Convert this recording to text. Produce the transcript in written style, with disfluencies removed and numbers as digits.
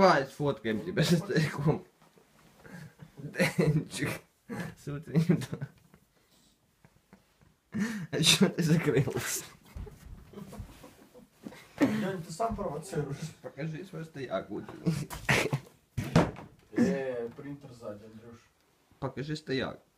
Давай сфоткаем тебя со стариком. Денчик. С утренним. А чё ты закрылся? Дядь, ты сам провоцируешь. Покажи свой стояк утренний. Принтер сзади, Андрюш. Покажи стояк.